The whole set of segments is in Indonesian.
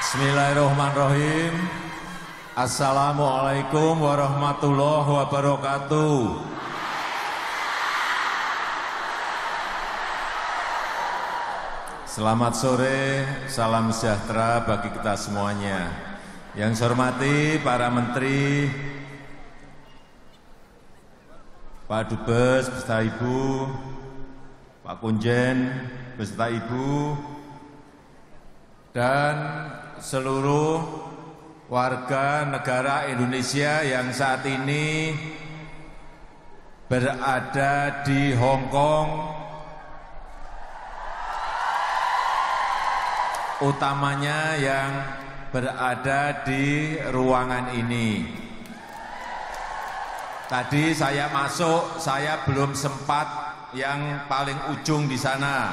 Bismillahirrahmanirrahim. Assalamualaikum warahmatullahi wabarakatuh. Selamat sore, salam sejahtera bagi kita semuanya. Yang saya hormati para menteri, Pak Dubes beserta Ibu, Pak Kunjen beserta Ibu, dan seluruh warga negara Indonesia yang saat ini berada di Hong Kong, utamanya yang berada di ruangan ini. Tadi saya masuk, saya belum sempat yang paling ujung di sana.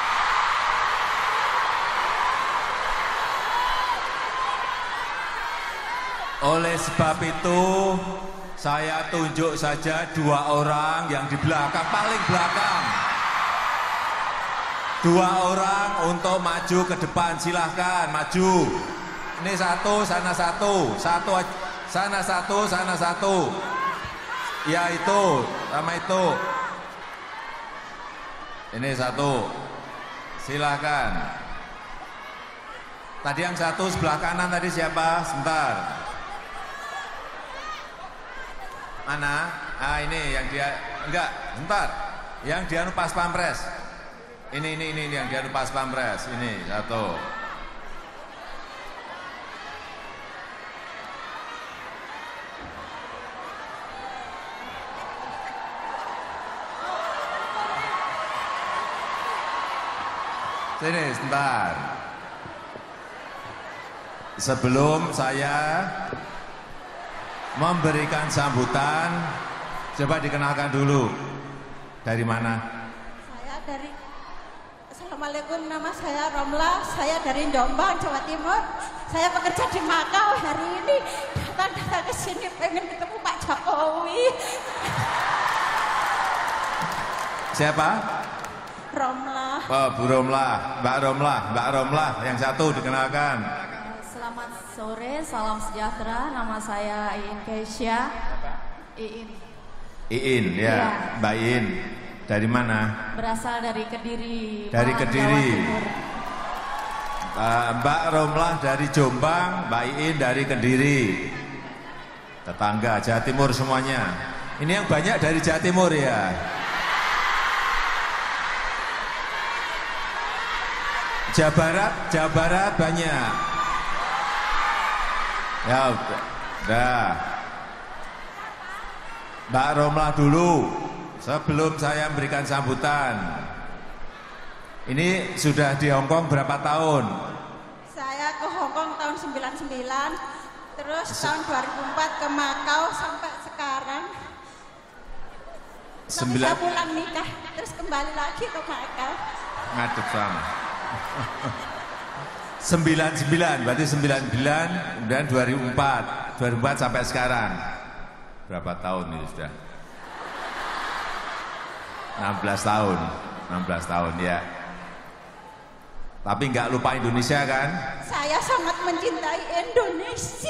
Oleh sebab itu, saya tunjuk saja dua orang yang di belakang, paling belakang. Dua orang untuk maju ke depan, silahkan maju. Ini satu, sana satu, sana satu, sana satu. Ya itu, sama itu. Ini satu, silahkan. Tadi yang satu sebelah kanan tadi siapa? Sebentar. Mana? Ah ini yang dia, enggak, sebentar. Yang dia pas pampres. Ini yang dia pas pampres. Ini satu. Sini sebentar. Sebelum saya memberikan sambutan, coba dikenalkan dulu. Dari mana? Saya dari, Assalamualaikum, nama saya Romlah, saya dari Jombang, Jawa Timur. Saya bekerja di Makau, hari ini datang ke sini pengen ketemu Pak Jokowi. Siapa? Romlah. Oh, Bu Romlah, Mbak Romlah, yang satu dikenalkan. Selamat sore, salam sejahtera. Nama saya Iin Keisha. Iin, ya, Ya. Mbak Iin. Dari mana? Berasal dari Kediri. Dari Malang, Kediri. Jawa Timur. Mbak Romlah dari Jombang, Mbak Iin dari Kediri. Tetangga Jawa Timur semuanya. Ini yang banyak dari Jawa Timur ya. Jawa Barat banyak. Ya udah. Mbak Romlah dulu, sebelum saya memberikan sambutan. Ini sudah di Hong Kong berapa tahun? Saya ke Hong Kong tahun 99, terus tahun 2004 ke Makau sampai sekarang. Tapi saya pulang nikah, terus kembali lagi ke Makau. Ngadep sama. 99, berarti 99, kemudian 2004 sampai sekarang. Berapa tahun ini sudah? 16 tahun ya. Tapi nggak lupa Indonesia kan? Saya sangat mencintai Indonesia.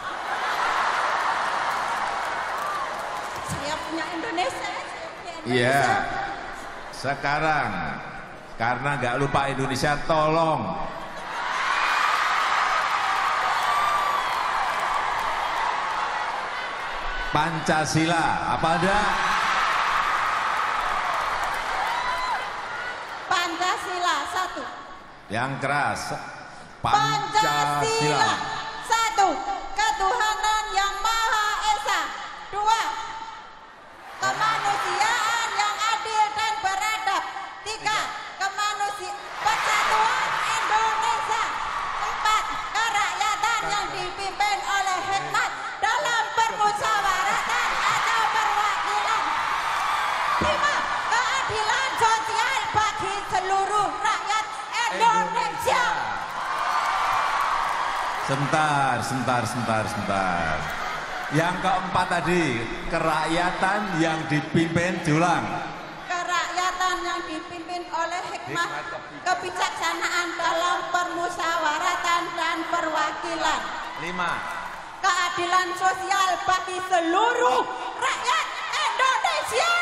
Saya punya Indonesia. Iya. Sekarang karena nggak lupa Indonesia, tolong Pancasila, apa ada? Pancasila satu. Yang keras. Pancasila satu. Ketuhanan yang Maha Esa. Dua. Kemanusiaan yang adil dan beradab. Tiga. Persatuan Indonesia. Empat. Kerakyatan yang dipimpin oleh hikmat dalam permusyawaratan atau perwakilan. Lima. Keadilan sosial bagi seluruh rakyat Indonesia. Sebentar. Yang keempat tadi, kerakyatan yang dipimpin, diulang. Kerakyatan yang dipimpin dipimpin oleh hikmah kebijaksanaan dalam permusyawaratan dan perwakilan. 5. Keadilan sosial bagi seluruh rakyat Indonesia.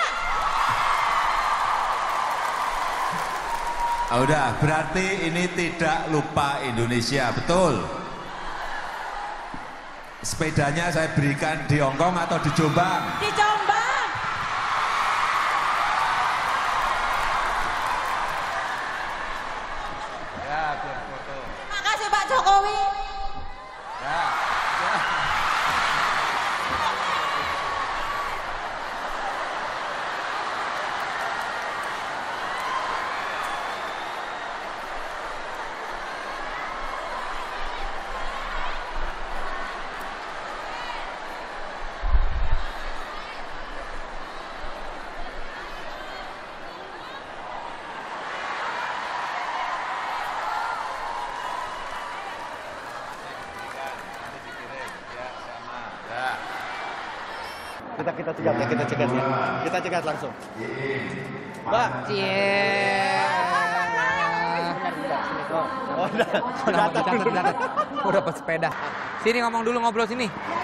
Udah, berarti ini tidak lupa Indonesia, betul? Sepedanya saya berikan di Hongkong atau di Jombang? Di Jombang. Ya, biar foto. Terima kasih Pak Jokowi. Ya, ya. Kita cegat ya, kita cegat langsung. Mbak. Oh, udah dapat sepeda. Sini ngomong dulu, ngobrol sini.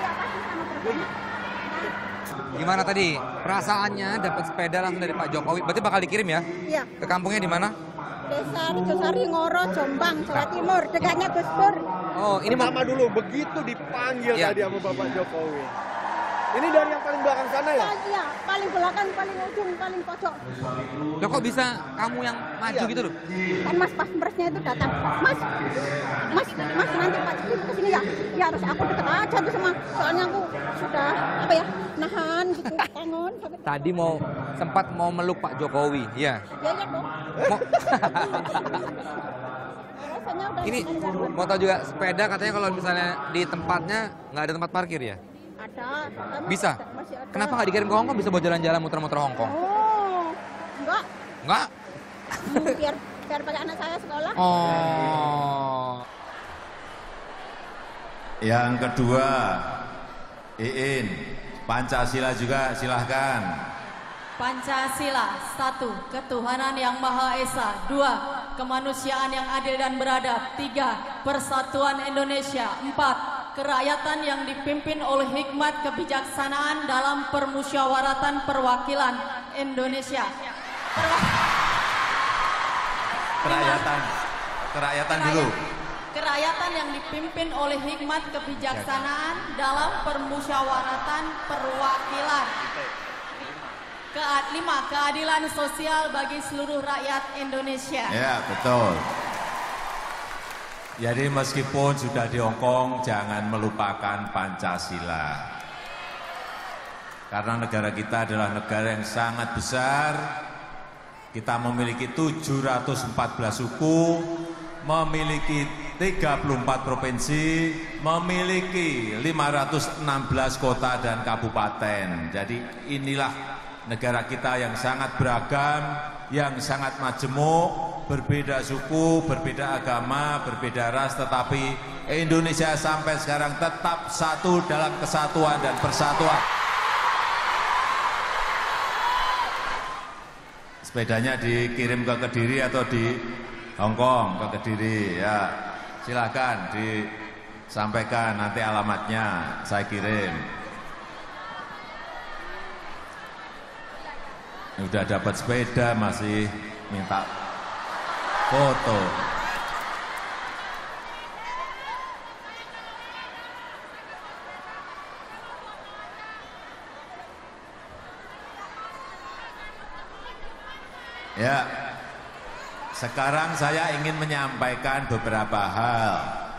Gimana tadi perasaannya dapat sepeda langsung dari Pak Jokowi? Berarti bakal dikirim ya? Iya. Ke kampungnya di mana? Desa Rijosari, Ngoro, Jombang, Jawa Timur. Dekatnya Gus Dur. Oh, ini pertama dulu begitu dipanggil Ya. tadi sama Bapak Jokowi. Ini dari yang paling belakang sana ya? Iya, paling belakang, paling ujung, paling pojok. Loh, kok bisa kamu yang maju gitu loh? Kan Mas Paspresnya itu datang. Mas, nanti Pak Jokowi kesini ya? Ya harus aku deket aja tuh sama. Soalnya aku sudah, nahan gitu, kangen. Tadi sempat mau meluk Pak Jokowi, ya. Ya, dong. Mau, Rasanya udah ini mau tahu juga sepeda katanya kalau misalnya di tempatnya nggak ada tempat parkir ya? ada. Bisa? Masih ada. Kenapa nggak dikirim ke Hongkong, bisa buat jalan-jalan muter-muter Hongkong? Oh, enggak. Nggak? Biar pakai anak saya sekolah. Oh. Yang kedua, Iin, Pancasila juga silahkan. Pancasila, 1. Ketuhanan yang Maha Esa. 2. Kemanusiaan yang adil dan beradab. 3. Persatuan Indonesia. 4. Kerakyatan yang dipimpin oleh hikmat kebijaksanaan dalam permusyawaratan perwakilan Indonesia. Kerakyatan dulu. Kerakyatan yang dipimpin oleh hikmat kebijaksanaan dalam permusyawaratan perwakilan. 5. Keadilan sosial bagi seluruh rakyat Indonesia. Ya, betul. Jadi meskipun sudah di Hongkong, jangan melupakan Pancasila. Karena negara kita adalah negara yang sangat besar. Kita memiliki 714 suku, memiliki 34 provinsi, memiliki 516 kota dan kabupaten. Jadi inilah negara kita yang sangat beragam, yang sangat majemuk, berbeda suku, berbeda agama, berbeda ras, tetapi Indonesia sampai sekarang tetap satu dalam kesatuan dan persatuan. Sepedanya dikirim ke Kediri atau di Hongkong ke Kediri, ya silakan disampaikan, nanti alamatnya saya kirim. Udah dapat sepeda masih minta foto. Ya, sekarang saya ingin menyampaikan beberapa hal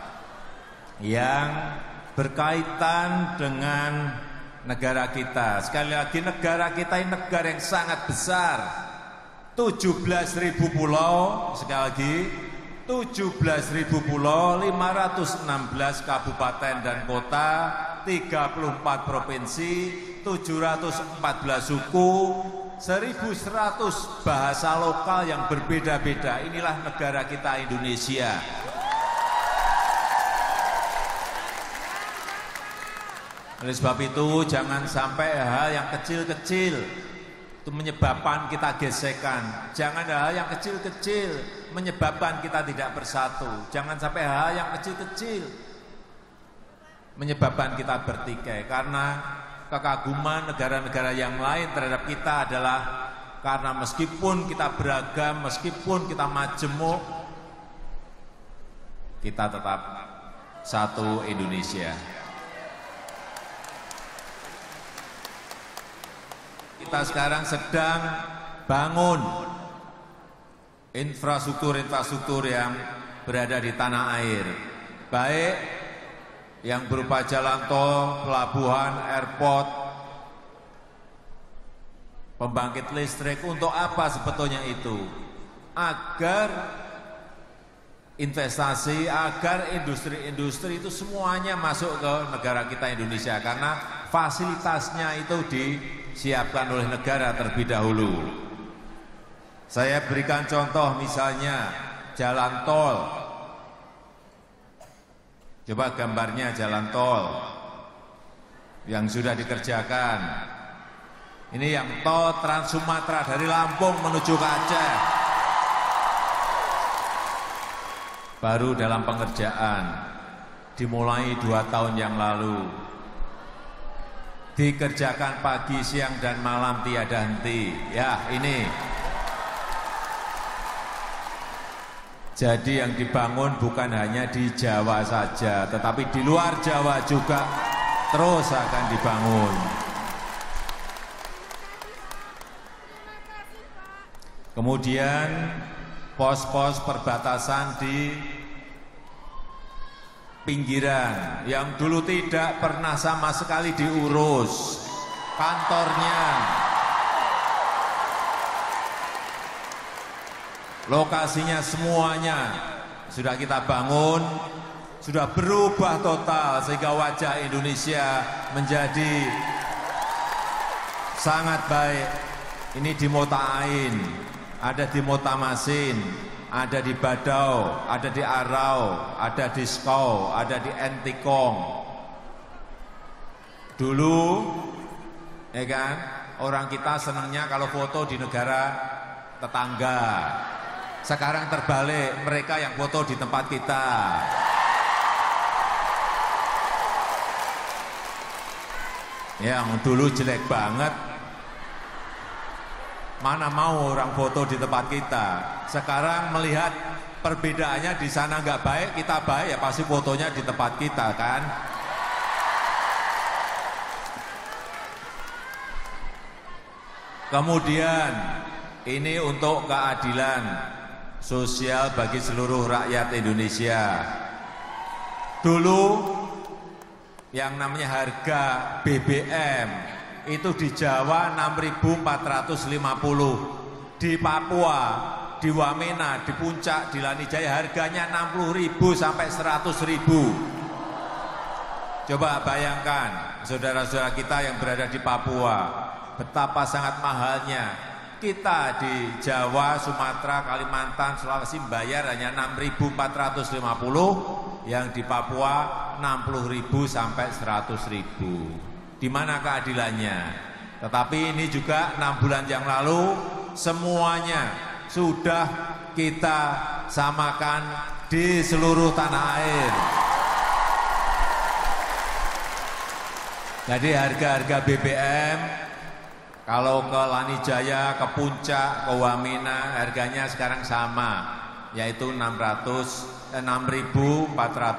yang berkaitan dengan negara kita. Sekali lagi, negara kita ini negara yang sangat besar. 17.000 pulau, sekali lagi 17.000 pulau, 516 kabupaten dan kota, 34 provinsi, 714 suku, 1.100 bahasa lokal yang berbeda-beda. Inilah negara kita Indonesia. Oleh sebab itu jangan sampai hal yang kecil-kecil itu menyebabkan kita gesekan. Jangan hal yang kecil-kecil menyebabkan kita tidak bersatu. Jangan sampai hal yang kecil-kecil menyebabkan kita bertikai. Karena kekaguman negara-negara yang lain terhadap kita adalah karena meskipun kita beragam, meskipun kita majemuk, kita tetap satu Indonesia. Kita sekarang sedang bangun infrastruktur-infrastruktur yang berada di tanah air, baik yang berupa jalan tol, pelabuhan, airport, pembangkit listrik. Untuk apa sebetulnya itu? Agar investasi, agar industri-industri itu semuanya masuk ke negara kita Indonesia, karena fasilitasnya itu disiapkan oleh negara terlebih dahulu. Saya berikan contoh misalnya jalan tol. Coba gambarnya jalan tol yang sudah dikerjakan. Ini yang tol Trans Sumatera dari Lampung menuju ke Aceh. Baru dalam pengerjaan, dimulai 2 tahun yang lalu. Dikerjakan pagi, siang, dan malam tiada henti. Ya, ini. Jadi yang dibangun bukan hanya di Jawa saja, tetapi di luar Jawa juga terus akan dibangun. Kemudian pos-pos perbatasan di pinggiran yang dulu tidak pernah sama sekali diurus kantornya, lokasinya semuanya sudah kita bangun, sudah berubah total sehingga wajah Indonesia menjadi sangat baik. Ini di Mota Ain, ada di Motamasin, ada di Badau, ada di Arau, ada di Skau, ada di Entikong. Dulu, ya kan, orang kita senangnya kalau foto di negara tetangga. Sekarang terbalik, mereka yang foto di tempat kita. Yang dulu jelek banget, mana mau orang foto di tempat kita. Sekarang melihat perbedaannya di sana nggak baik, kita baik, ya pasti fotonya di tempat kita kan. Kemudian ini untuk keadilan sosial bagi seluruh rakyat Indonesia. Dulu yang namanya harga BBM itu di Jawa 6.450, di Papua, di Wamena, di Puncak, di Lanijaya harganya 60.000 sampai 100.000. Coba bayangkan saudara-saudara kita yang berada di Papua, betapa sangat mahalnya. Kita di Jawa, Sumatera, Kalimantan, Sulawesi bayar hanya 6.450, yang di Papua 60.000 sampai 100.000. Di mana keadilannya? Tetapi ini juga 6 bulan yang lalu semuanya sudah kita samakan di seluruh tanah air. Jadi harga-harga BBM kalau ke Lanijaya, ke Puncak, ke Wamena harganya sekarang sama, yaitu 6.450.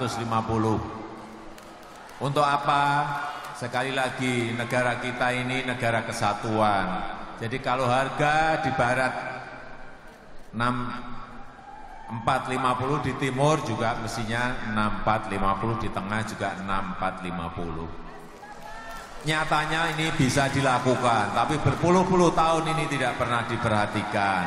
Untuk apa? Sekali lagi, negara kita ini negara kesatuan. Jadi kalau harga di barat 6.450, di timur juga mestinya 6.450, di tengah juga 6.450. Nyatanya ini bisa dilakukan, tapi berpuluh-puluh tahun ini tidak pernah diperhatikan.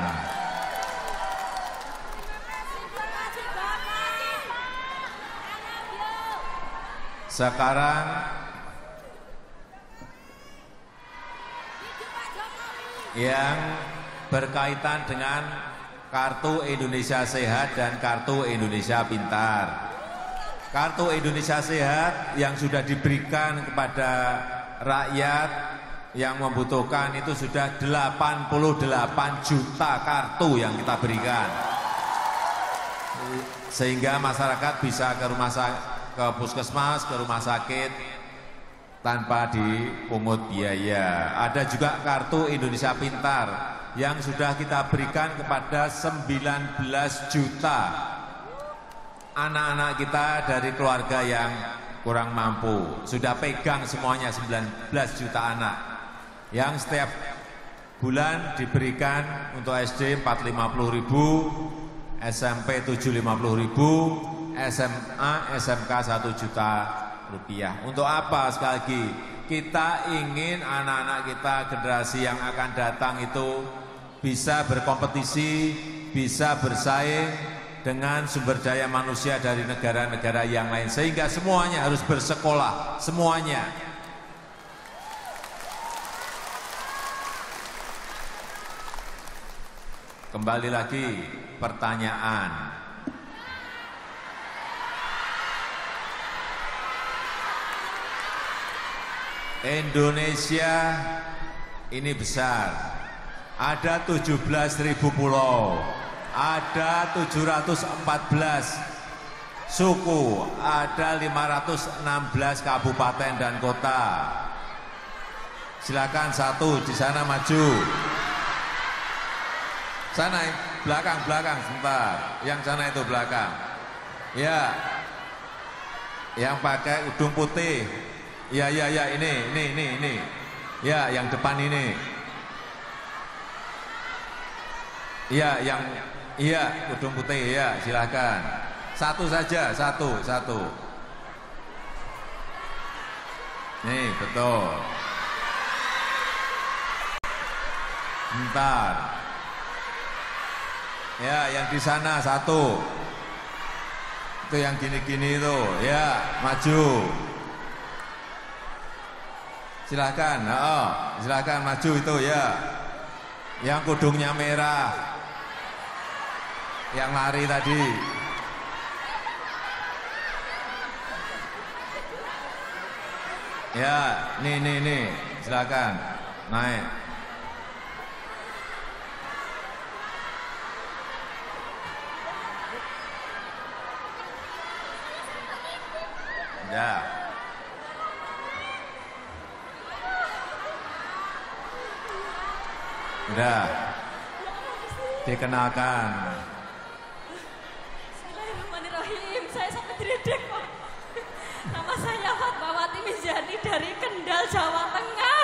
Sekarang yang berkaitan dengan Kartu Indonesia Sehat dan Kartu Indonesia Pintar. Kartu Indonesia Sehat yang sudah diberikan kepada rakyat yang membutuhkan itu sudah 88 juta kartu yang kita berikan. Sehingga masyarakat bisa ke ke puskesmas, ke rumah sakit tanpa dipungut biaya. Ada juga kartu Indonesia Pintar yang sudah kita berikan kepada 19 juta anak-anak kita dari keluarga yang kurang mampu. Sudah pegang semuanya 19 juta anak yang setiap bulan diberikan untuk SD 450.000, SMP 750.000, SMA, SMK 1 juta rupiah. Untuk apa? Sekali lagi, kita ingin anak-anak kita, generasi yang akan datang itu bisa berkompetisi, bisa bersaing dengan sumber daya manusia dari negara-negara yang lain, sehingga semuanya harus bersekolah, semuanya. Kembali lagi pertanyaan. Indonesia ini besar. Ada 17.000 pulau. Ada 714 suku, ada 516 kabupaten dan kota. Silakan satu di sana maju. Sana belakang sebentar. Yang sana itu belakang. Ya. Yang pakai udung putih. Ya ini. Ya, yang depan ini. Ya, udung putih ya, silakan. Satu saja, satu. Nih, betul. Bentar. Ya, yang di sana satu. Itu yang gini-gini itu, ya, maju. Silakan, silakan maju itu ya. Yang kudungnya merah. Yang lari tadi. Ya, nih, silakan naik. Ya. Udah. Dikenalkan. Bismillahirrahmanirrahim. Saya sampai diredek kok. Nama saya Fatmawati Mizani dari Kendal, Jawa Tengah.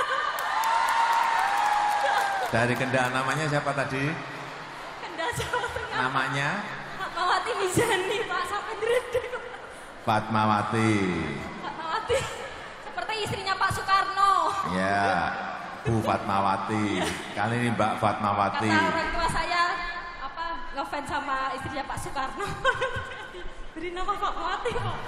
Dari Kendal, namanya siapa tadi? Kendal, Jawa Tengah. Namanya? Fatmawati Mizani, Pak, sampai diredek kok. Fatmawati. Seperti istrinya Pak Soekarno. Ya, Bu Fatmawati. Kali ini Mbak Fatmawati. Karena orang tua saya ngefans sama istrinya Pak Soekarno. Beri nama Fatmawati kok.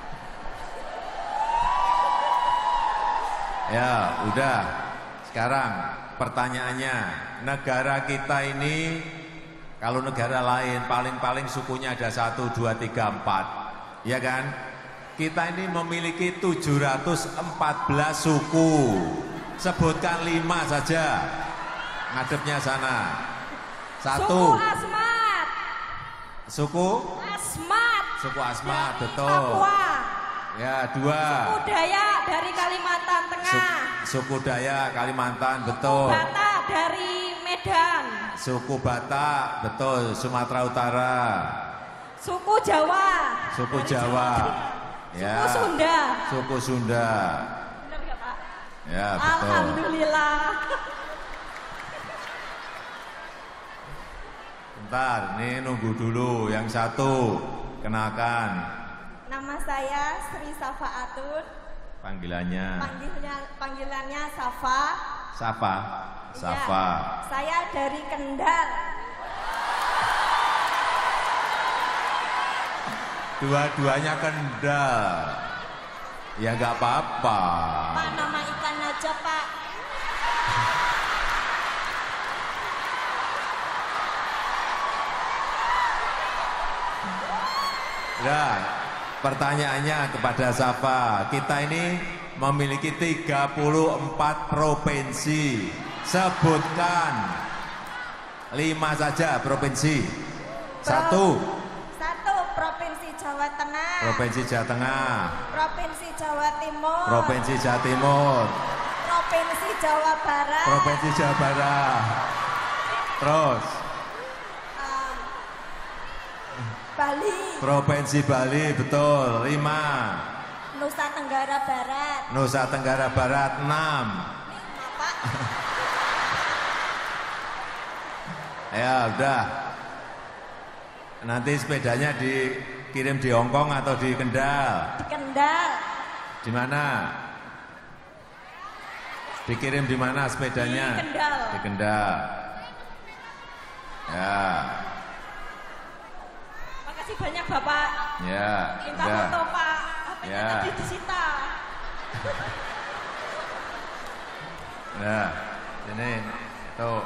Ya, udah. Sekarang pertanyaannya, negara kita ini, kalau negara lain paling-paling sukunya ada 1, 2, 3, 4. Ya kan? Kita ini memiliki 714 suku. Sebutkan 5 saja. Ngadepnya sana. 1. Suku Asmat. Suku? Asmat. Suku Asmat, betul. Papua. Ya, 2. Suku Dayak dari Kalimantan Tengah. Suku Dayak Kalimantan, betul. Suku Batak dari Medan. Suku Batak, betul, Sumatera Utara. Suku Jawa. Suku Jawa. Ya. Suku Sunda. Suku Sunda. Benar nggak, Pak? Ya, betul. Alhamdulillah. Bentar, nih nunggu dulu. Yang satu, kenalkan. Nama saya Sri Safa Atun. Panggilannya. Panggilannya Safa. Safa. Safa. Ya, saya dari Kendal. Dua-duanya Kendal. Ya nggak apa-apa. Pak, nama ikan aja, Pak. Nah, pertanyaannya kepada Safa. Kita ini memiliki 34 provinsi. Sebutkan 5 saja provinsi. 1. Provinsi Jawa Tengah. Provinsi Jawa Tengah. Provinsi Jawa Timur. Provinsi Jawa Timur. Provinsi Jawa Barat. Provinsi Jawa Barat. Terus. Bali. Provinsi Bali, betul. 5. Nusa Tenggara Barat. Nusa Tenggara Barat 6. Pak. Ya udah. Nanti sepedanya dikirim di Hongkong atau di Kendal? Di Kendal. Di mana? Dikirim di mana sepedanya? Di Kendal. Di Kendal. Ya. Makasih banyak Bapak. Ya. Minta Udah. foto Pak. HP-nya Ya. tadi disita. Nah, ini tuh.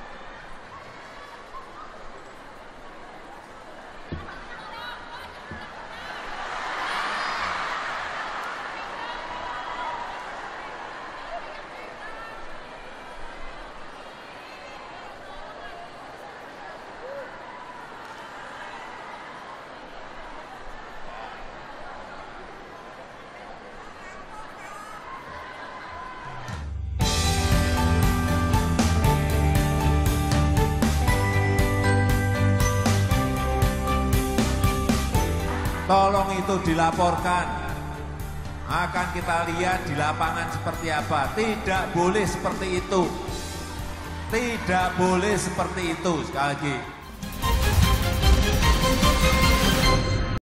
Tolong itu dilaporkan. Akan kita lihat di lapangan seperti apa. Tidak boleh seperti itu. Tidak boleh seperti itu. Sekali lagi.